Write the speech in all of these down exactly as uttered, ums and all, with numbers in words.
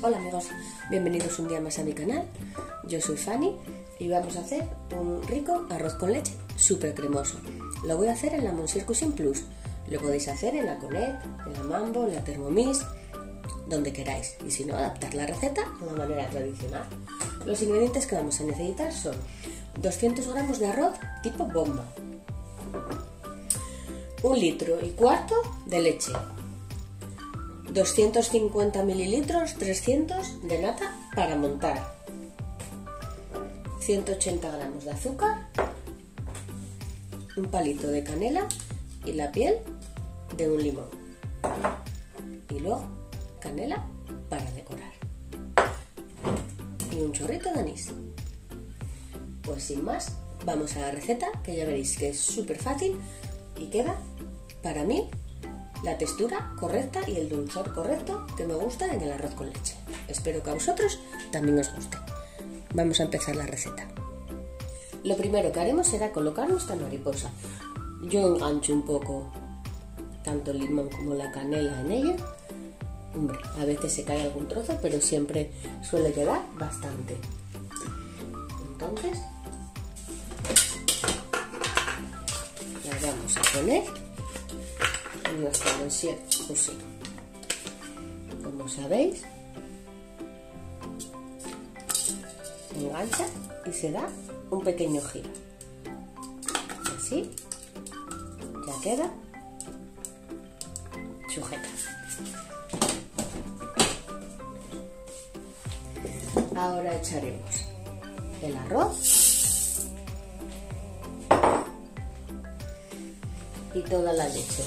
Hola amigos, bienvenidos un día más a mi canal. Yo soy Fanny y vamos a hacer un rico arroz con leche súper cremoso. Lo voy a hacer en la Monsieur Cuisine Plus. Lo podéis hacer en la Conet, en la Mambo, en la Thermomix, donde queráis. Y si no, adaptar la receta de una manera tradicional. Los ingredientes que vamos a necesitar son doscientos gramos de arroz tipo bomba, un litro y cuarto de leche, doscientos cincuenta mililitros, trescientos de nata para montar, ciento ochenta gramos de azúcar, un palito de canela y la piel de un limón. Y luego canela para decorar. Y un chorrito de anís. Pues sin más, vamos a la receta, que ya veréis que es súper fácil y queda, para mí, la textura correcta y el dulzor correcto que me gusta en el arroz con leche. Espero que a vosotros también os guste. Vamos a empezar la receta. Lo primero que haremos será colocar nuestra mariposa. Yo engancho un poco tanto el limón como la canela en ella. Hombre, a veces se cae algún trozo, pero siempre suele quedar bastante. Entonces, la vamos a poner en nuestra Monsieur Cuisine. Como sabéis, engancha y se da un pequeño giro. Así ya queda sujeta. Ahora echaremos el arroz y toda la leche.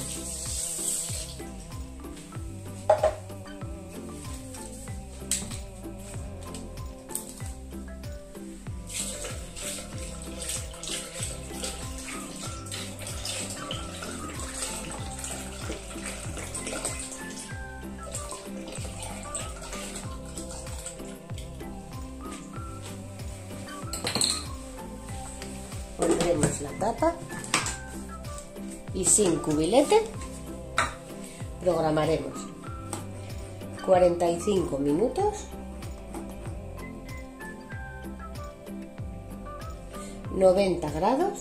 Pondremos la tapa y sin cubilete programaremos cuarenta y cinco minutos, noventa grados,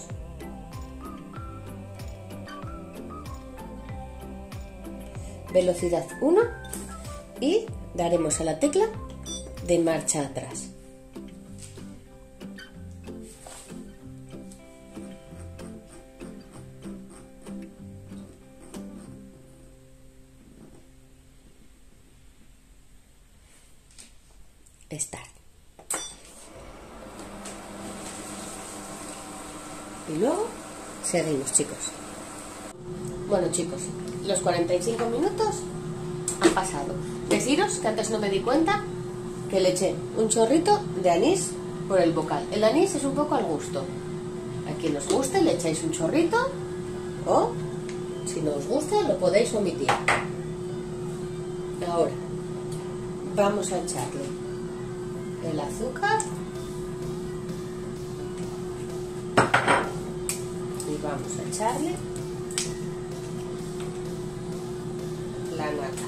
velocidad uno y daremos a la tecla de marcha atrás. Start. Y luego seguimos, chicos. Bueno, chicos, los cuarenta y cinco minutos han pasado. Deciros que antes no me di cuenta que le eché un chorrito de anís por el bocal. El anís es un poco al gusto. A quien os guste le echáis un chorrito, o si no os gusta lo podéis omitir. Ahora vamos a echarle el azúcar y vamos a echarle la nata.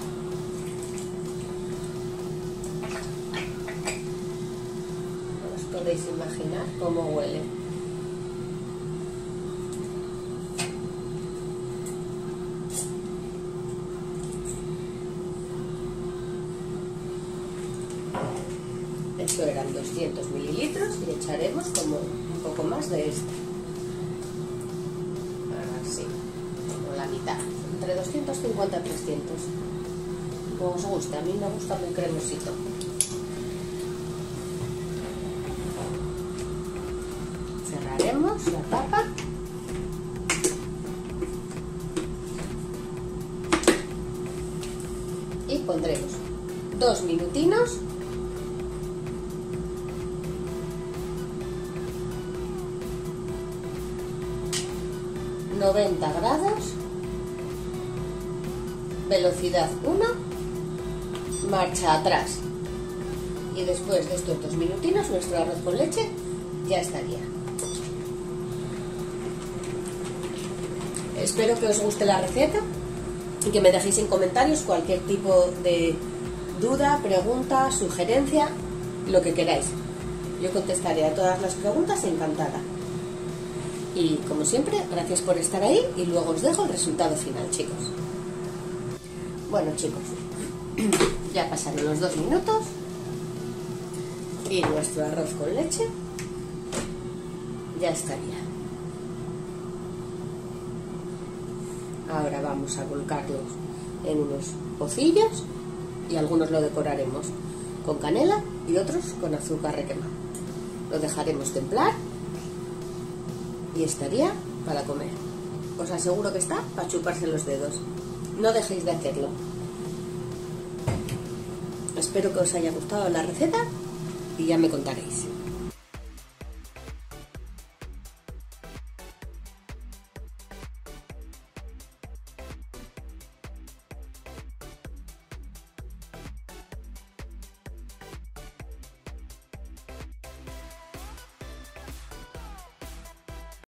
No os podéis imaginar cómo huele. Esto eran doscientos mililitros y echaremos como un poco más de este. Así, como la mitad, entre doscientos cincuenta y trescientos. Como os guste, a mí me gusta muy cremosito. Cerraremos la tapa y pondremos dos minutinos noventa grados, velocidad uno, marcha atrás. Y después de estos dos minutinos nuestro arroz con leche ya estaría. Espero que os guste la receta y que me dejéis en comentarios cualquier tipo de duda, pregunta, sugerencia, lo que queráis. Yo contestaré a todas las preguntas encantada. Y como siempre, gracias por estar ahí y luego os dejo el resultado final, chicos. Bueno, chicos, ya pasaron los dos minutos y nuestro arroz con leche ya estaría. Ahora vamos a volcarlos en unos pocillos y algunos lo decoraremos con canela y otros con azúcar requemado. Lo dejaremos templar y estaría para comer. Os aseguro que está para chuparse los dedos. No dejéis de hacerlo. Espero que os haya gustado la receta y ya me contaréis.